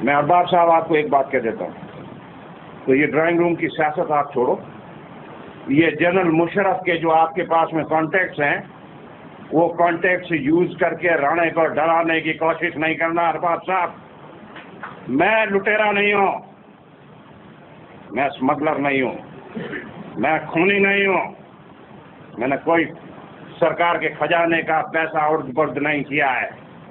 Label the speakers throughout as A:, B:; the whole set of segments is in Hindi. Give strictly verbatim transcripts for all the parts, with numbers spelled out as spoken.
A: मैं अरबाज साहब आपको एक बात कह देता हूँ, तो ये ड्राइंग रूम की सियासत आप छोड़ो। ये जनरल मुशर्रफ के जो आपके पास में कॉन्टैक्ट्स हैं, वो कॉन्टैक्ट्स यूज करके राणे को डराने की कोशिश नहीं करना अरबाज साहब। मैं लुटेरा नहीं हूँ, मैं स्मगलर नहीं हूँ, मैं खूनी नहीं हूँ, मैंने कोई सरकार के खजाने का पैसा उर्द-बुर्द नहीं किया है।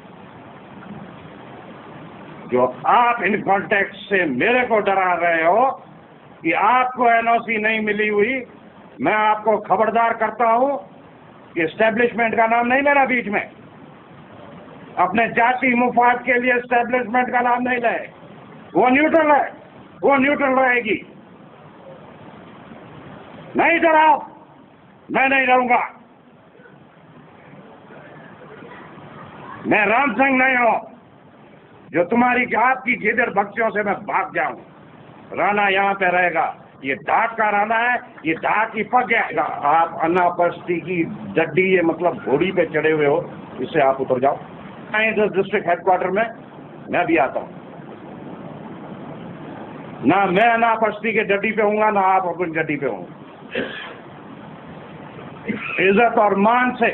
A: जो आप इन कॉन्टैक्ट से मेरे को डरा रहे हो कि आपको एनओसी नहीं मिली हुई, मैं आपको खबरदार करता हूं कि एस्टेब्लिशमेंट का नाम नहीं लेना बीच में। अपने जाति मुफाद के लिए एस्टेब्लिशमेंट का नाम नहीं ले, वो न्यूट्रल है, वो न्यूट्रल रहेगी। नहीं डराओ, मैं नहीं डरूंगा। मैं राम सिंह नहीं हूं जो तुम्हारी आपकी गिदड़ बक्सियों से मैं भाग जाऊं। राणा यहाँ पे रहेगा, ये ढाक का राणा है, ये ढाक ही पक गया। आप अनापस्ती की डड्डी, ये मतलब घोड़ी पे चढ़े हुए हो, इससे आप उतर जाओ। डिस्ट्रिक्ट हेडक्वार्टर में मैं भी आता हूँ ना, मैं अनापस्ती के डड्डी पे हूँगा ना आप अपनी डड्डी पे होंगे। इज्जत और मान से,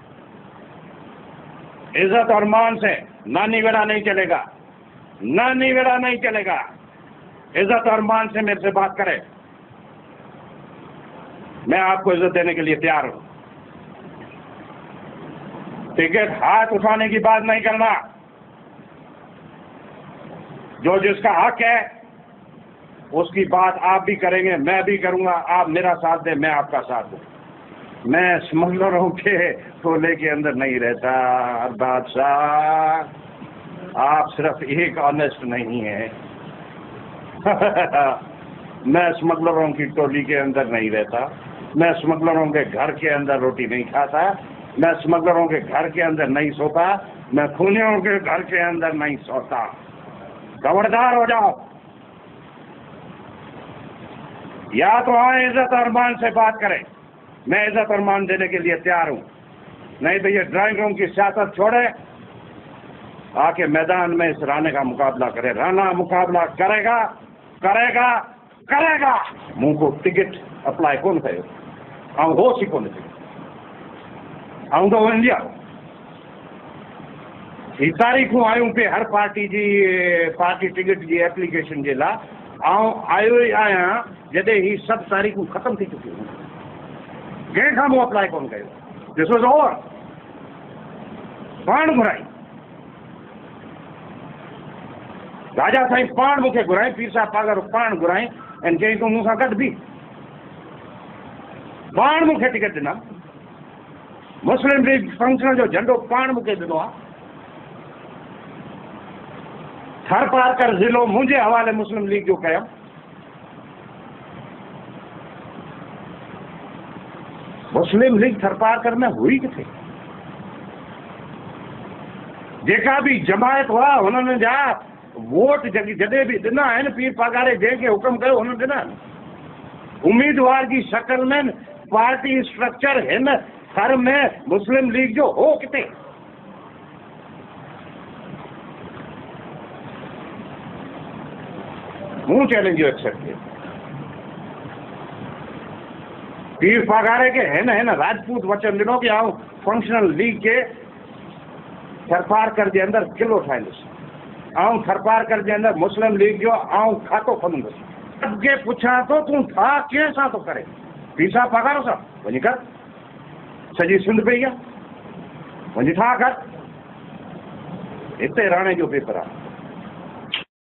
A: इज्जत और मान से नानी वेड़ा नहीं चलेगा, नानी वेड़ा नहीं चलेगा। इज्जत और मान से मेरे से बात करें, मैं आपको इज्जत देने के लिए तैयार हूं। टिकट हाथ उठाने की बात नहीं करना। जो जिसका हक है उसकी बात आप भी करेंगे, मैं भी करूंगा। आप मेरा साथ दें, मैं आपका साथ दूं। मैं स्मगलरों के टोले के अंदर नहीं रहता अरबाज साहब, आप सिर्फ एक ऑनेस्ट नहीं है। मैं स्मगलरों की टोली के अंदर नहीं रहता, मैं स्मगलरों के घर के अंदर रोटी नहीं खाता, मैं स्मगलरों के घर के अंदर नहीं सोता, मैं खूनियों के घर के अंदर नहीं सोता। खबरदार हो जाओ, या तो आए इज्जत और मान से बात करें, मैं इज्जत और मान देने के लिए तैयार हूं। नहीं तो ये ड्राइंग रूम की सियासत छोड़े, आके मैदान में इस राणे का मुकाबला करे। राणा मुकाबला करेगा, करेगा, करेगा। मुंह को टिकट अप्लाई कौन कयो? आऊं हो सी कोन टिकट, आऊं तो इंडिया ही तारीख़ूं आयूं पे हर पार्टी जी पार्टी टिकट जी एप्लीकेशन जे लाइ आऊं आयो ई आहियां जॾहिं ही सभु तारीख़ूं ख़तम थी चुकियूं। कंहिं खां मूं अप्लाई कोन कयो, दिस वॉज ओवर। पाण घुराई राजा साईं, पाण मूंखे घुराई, पीर साहिब पागर पाण घुराई ऐं चई तूं मूंसां गॾु बि। पाण मूंखे टिकट ॾिना, मुस्लिम लीग फंक्शन जो झंडो पाण मूंखे ॾिनो आहे। थर पारकर ज़िलो मुंहिंजे हवाले मुस्लिम लीग जो कयो। मुस्लिम लीग थर पारकर में हुई किथे? जेका बि जमायत हुआ हुननि जा वोट जॾहिं बि ॾिना आहिनि, पीर पगारे जंहिंखे हुकुम कयो हुन ॾिना आहिनि। उम्मीदवार जी शक्ल में पार्टी स्ट्रक्चर हिन थर में मुस्लिम लीग जो हो किथे? मूं चैलेंज जो एक्सेप्ट किया। पीर पगारे के हिन हिन राजपूत वचन ॾिनो कि आऊं फंक्शनल लीग के थरपारकर जे अंदर किलो ठाहींदुसि, आऊं थरपारकर जे अंदर मुस्लिम लीग जो आऊं खातो खोलंदुसि। अॻे पुछां थो तूं था कंहिं सां थो करे? पीर साहिब पगारो सां वञी कर, सॼी सिंध पई आहे, वञी ठा कर। हिते राणे जो पेपर आहे।